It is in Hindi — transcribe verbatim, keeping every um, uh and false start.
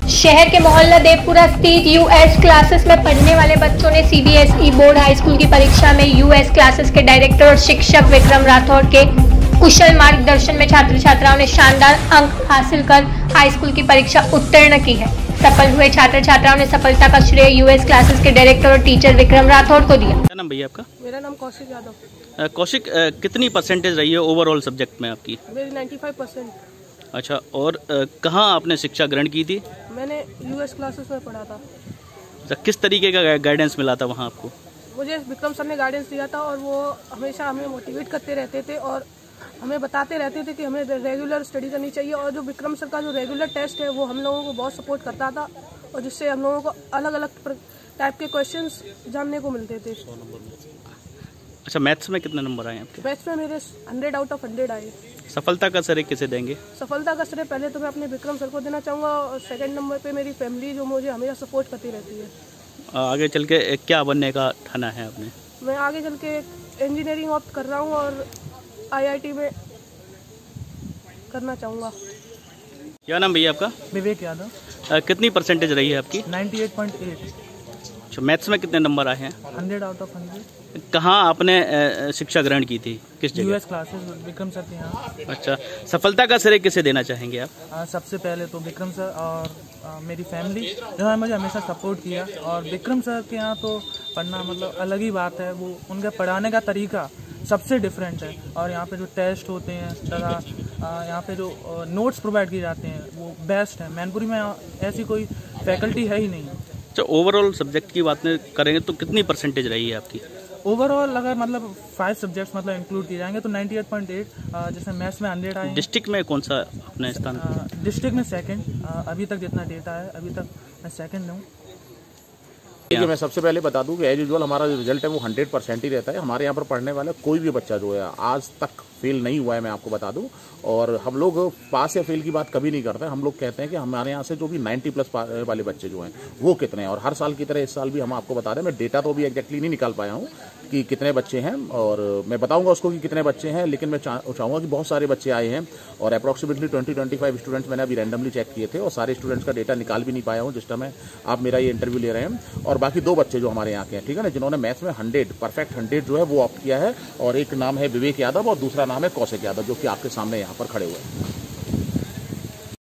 शहर के मोहल्ला देवपुरा स्थित यूएस क्लासेस में पढ़ने वाले बच्चों ने सीबीएसई बोर्ड हाई स्कूल की परीक्षा में यूएस क्लासेस के डायरेक्टर और शिक्षक विक्रम राठौड़ के कुशल मार्गदर्शन में छात्र छात्राओं ने शानदार अंक हासिल कर हाई स्कूल की परीक्षा उत्तीर्ण की है। सफल हुए छात्र छात्राओं ने सफलता का श्रेय यूएस क्लासेस के डायरेक्टर और टीचर विक्रम राठौड़ को दिया। क्या नाम भैया आपका? मेरा नाम कौशिक यादव। कौशिक, कितनी परसेंटेज रही है ओवरऑल सब्जेक्ट में आपकी? मेरी पचानवे परसेंट। अच्छा, और कहाँ आपने शिक्षा ग्रहण की थी? मैंने यूएस क्लासेस में पढ़ा था। अच्छा, किस तरीके का गाइडेंस मिला था वहाँ आपको? मुझे विक्रम सर ने गाइडेंस दिया था और वो हमेशा हमें मोटिवेट करते रहते थे और हमें बताते रहते थे कि हमें रेगुलर स्टडी करनी चाहिए। और जो विक्रम सर का जो रेगुलर टेस्ट है वो हम लोगों को बहुत सपोर्ट करता था और जिससे हम लोगों को अलग अलग टाइप के क्वेश्चंस जानने को मिलते थे। अच्छा, मैथ्स में कितने नंबर आए आपके? मैथ्स में मेरे हंड्रेड आउट ऑफ हंड्रेड आए। सफलता का श्रेय किसे देंगे? सफलता का श्रेय पहले तो मैं अपने विक्रम सर को देना चाहूँगा और सेकंड नंबर पे मेरी फैमिली जो मुझे हमेशा सपोर्ट करती रहती है। आगे चल के क्या बनने का ठाना है आपने? मैं आगे चल के इंजीनियरिंग ऑप्ट कर रहा हूँ और आईआईटी में करना चाहूँगा। क्या नाम भैया आपका? विवेक यादव। कितनी परसेंटेज रही है आपकी? अट्ठानवे पॉइंट आठ। अच्छा, मैथ्स में कितने नंबर आए हैं? Hundred out of hundred. कहाँ आपने शिक्षा ग्रहण की थी, किस जगह? यूएस क्लासेस विक्रम सर के यहाँ। अच्छा, सफलता का श्रेय किसे देना चाहेंगे आप? आ, सबसे पहले तो विक्रम सर और आ, मेरी फैमिली जिन्होंने मुझे हमेशा सपोर्ट किया। और विक्रम सर के यहाँ तो पढ़ना मतलब अलग ही बात है। वो उनका पढ़ाने का तरीका सबसे डिफरेंट है और यहाँ पे जो टेस्ट होते हैं तथा यहाँ पे जो नोट्स प्रोवाइड किए जाते हैं वो बेस्ट है। मैनपुरी में ऐसी कोई फैकल्टी है ही नहीं। अच्छा, ओवरऑल सब्जेक्ट की बात करेंगे तो कितनी परसेंटेज रही है आपकी? ओवरऑल अगर मतलब फाइव सब्जेक्ट्स मतलब इंक्लूड किए जाएंगे तो अट्ठानवे पॉइंट आठ, जिसमें मैथ्स में हंड्रेड आए। डिस्ट्रिक्ट में कौन सा अपने स्थान? डिस्ट्रिक्ट में सेकंड। अभी तक जितना डेटा है अभी तक मैं सेकंड हूँ। देखिए, मैं सबसे पहले बता दूं कि एज यूजुअल हमारा जो रिजल्ट है वो हंड्रेड परसेंट ही रहता है। हमारे यहाँ पर पढ़ने वाला कोई भी बच्चा जो है आज तक फेल नहीं हुआ है, मैं आपको बता दूं। और हम लोग पास या फेल की बात कभी नहीं करते। हम लोग कहते हैं कि हमारे यहाँ से जो भी नब्बे प्लस वाले बच्चे जो हैं वो कितने हैं। और हर साल की तरह इस साल भी हम आपको बता दें, मैं डेटा तो अभी एग्जैक्टली नहीं निकाल पाया हूँ कि कितने बच्चे हैं और मैं बताऊंगा उसको कि कितने बच्चे हैं, लेकिन मैं चाहूँगा कि बहुत सारे बच्चे आए हैं और approximately twenty twenty five students मैंने अभी रैंडमली चेक किए थे और सारे स्टूडेंट्स का डेटा निकाल भी नहीं पाया हूँ जिस टाइम आप मेरा ये इंटरव्यू ले रहे हैं। और बाकी दो बच्चे जो हमारे यहाँ के हैं, ठीक है ना, जिन्होंने मैथ्स में हंड्रेड परफेक्ट हंड्रेड जो है वो ऑप्ट किया है। और एक नाम है विवेक यादव और दूसरा नाम है कौशिक यादव, जो कि आपके सामने यहाँ पर खड़े हुए हैं।